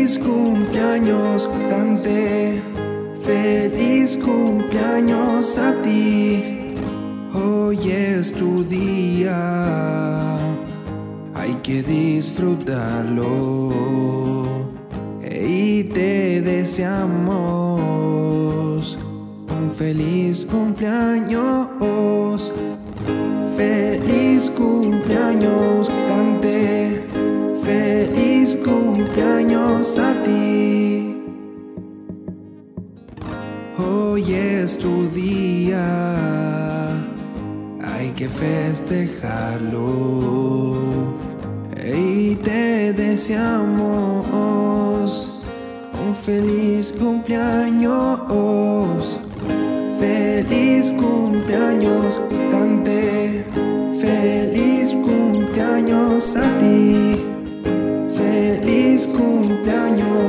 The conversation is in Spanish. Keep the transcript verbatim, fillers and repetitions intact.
Feliz cumpleaños, Dante. Feliz cumpleaños a ti. Hoy es tu día, hay que disfrutarlo. Y te deseamos un feliz cumpleaños. Feliz cumpleaños, Dante. Feliz cumpleaños a ti. Hoy es tu día, hay que festejarlo. Y te deseamos un feliz cumpleaños. Feliz cumpleaños, Dante. Feliz cumpleaños a ti. Feliz cumpleaños.